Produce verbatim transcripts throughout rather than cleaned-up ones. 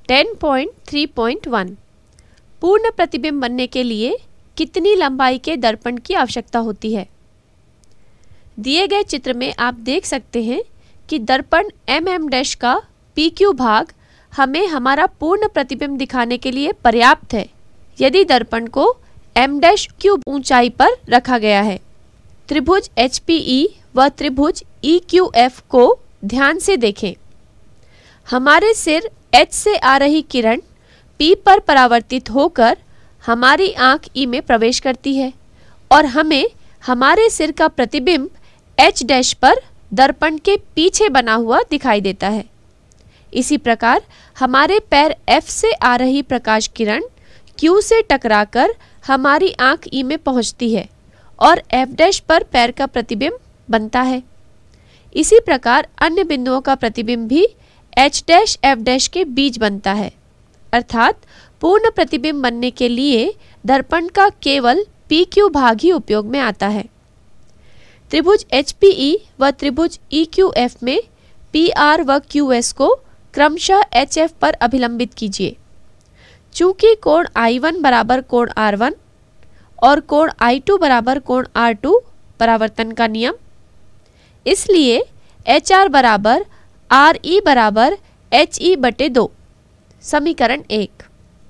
Ten point three point one पूर्ण प्रतिबिंब बनने के लिए कितनी लंबाई के दर्पण की आवश्यकता होती है? दिए गए चित्र में आप देख सकते हैं कि दर्पण एम एम डैश का पी क्यू भाग हमें हमारा पूर्ण प्रतिबिंब दिखाने के लिए पर्याप्त है यदि दर्पण को एम डैश क्यू ऊंचाई पर रखा गया है। त्रिभुज एच पी ई व त्रिभुज ई क्यू एफ को ध्यान से देखें। हमारे सिर H से आ रही किरण P पर परावर्तित होकर हमारी आंख E में प्रवेश करती है और हमें हमारे सिर का प्रतिबिंब H डैश पर दर्पण के पीछे बना हुआ दिखाई देता है। इसी प्रकार हमारे पैर F से आ रही प्रकाश किरण Q से टकराकर हमारी आंख E में पहुंचती है और F डैश पर पैर का प्रतिबिंब बनता है। इसी प्रकार अन्य बिंदुओं का प्रतिबिंब भी H डैश F डैश के बीच बनता है। अर्थात पूर्ण प्रतिबिंब बनने के लिए दर्पण का केवल पी क्यू भाग ही उपयोग में आता है। त्रिभुज एच पी ई व त्रिभुज ई क्यू एफ में पी आर व क्यू एस को क्रमशः एच एफ पर अभिलंबित कीजिए। चूंकि कोण आई वन बराबर कोण आर वन और कोण आई टू बराबर कोण आर टू परावर्तन का नियम, इसलिए एच आर बराबर आर ई बराबर एच ई बटे दो समीकरण एक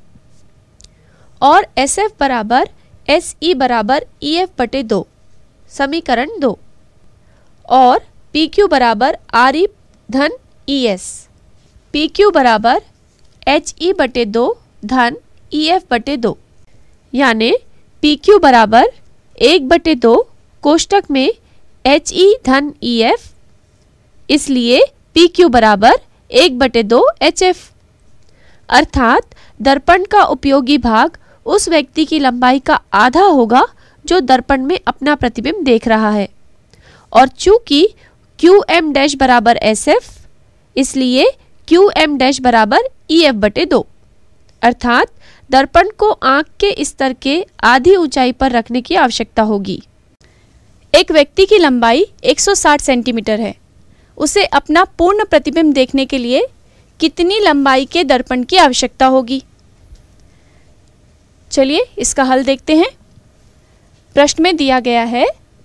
और एस एफ बराबर एस ई बराबर ई एफ बटे दो समीकरण दो और पी क्यू बराबर आर ई धन ई एस, पी क्यू बराबर एच ई बटे दो धन ई एफ बटे दो, यानी पी क्यू बराबर एक बटे दो कोष्टक में एच ई धन ई एफ, इसलिए पी क्यू बराबर एक बटे दो एच एफ। अर्थात दर्पण का उपयोगी भाग उस व्यक्ति की लंबाई का आधा होगा जो दर्पण में अपना प्रतिबिंब देख रहा है और चूंकि क्यू एम डैश बराबर एस एफ, इसलिए क्यू एम डैश बराबर ई एफ बटे दो। अर्थात दर्पण को आंख के स्तर के आधी ऊंचाई पर रखने की आवश्यकता होगी। एक व्यक्ति की लंबाई एक सौ साठ सेंटीमीटर है। उसे अपना पूर्ण प्रतिबिंब देखने के लिए कितनी लंबाई के दर्पण की आवश्यकता होगी? चलिए इसका हल देखते हैं। प्रश्न में दिया गया है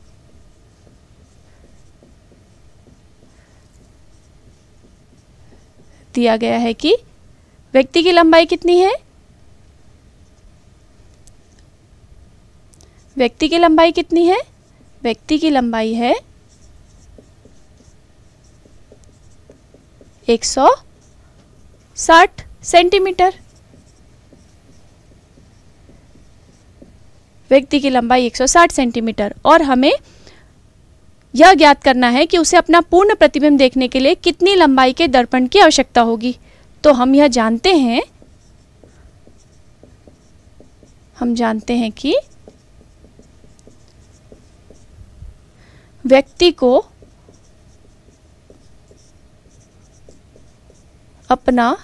दिया गया है कि व्यक्ति की लंबाई कितनी है? व्यक्ति की लंबाई कितनी है? व्यक्ति की लंबाई है एक सौ साठ सेंटीमीटर। व्यक्ति की लंबाई एक सौ साठ सेंटीमीटर और हमें यह ज्ञात करना है कि उसे अपना पूर्ण प्रतिबिंब देखने के लिए कितनी लंबाई के दर्पण की आवश्यकता होगी। तो हम यह जानते हैं हम जानते हैं कि व्यक्ति को अपना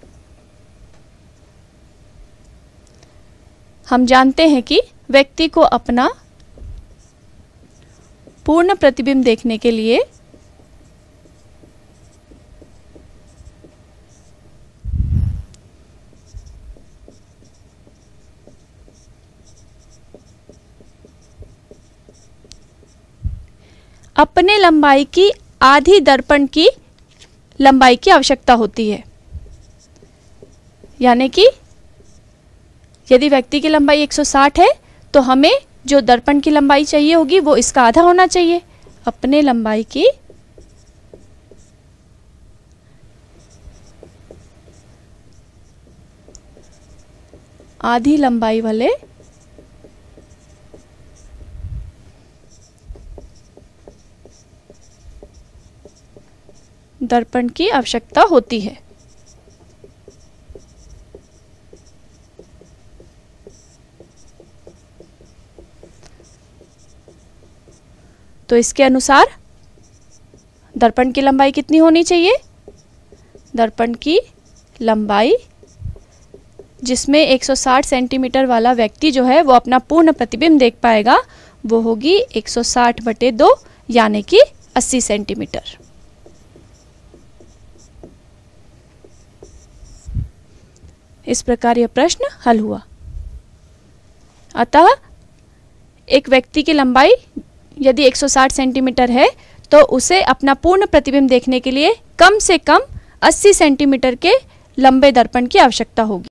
हम जानते हैं कि व्यक्ति को अपना पूर्ण प्रतिबिंब देखने के लिए अपने लंबाई की आधी दर्पण की लंबाई की आवश्यकता होती है। यानी कि यदि व्यक्ति की लंबाई एक सौ साठ है तो हमें जो दर्पण की लंबाई चाहिए होगी वो इसका आधा होना चाहिए। अपने लंबाई की आधी लंबाई वाले दर्पण की आवश्यकता होती है। तो इसके अनुसार दर्पण की लंबाई कितनी होनी चाहिए? दर्पण की लंबाई जिसमें एक सौ साठ सेंटीमीटर वाला व्यक्ति जो है वो अपना पूर्ण प्रतिबिंब देख पाएगा वो होगी एक सौ साठ बटे दो यानी कि अस्सी सेंटीमीटर। इस प्रकार यह प्रश्न हल हुआ। अतः एक व्यक्ति की लंबाई यदि एक सौ साठ सेंटीमीटर है तो उसे अपना पूर्ण प्रतिबिंब देखने के लिए कम से कम अस्सी सेंटीमीटर के लंबे दर्पण की आवश्यकता होगी।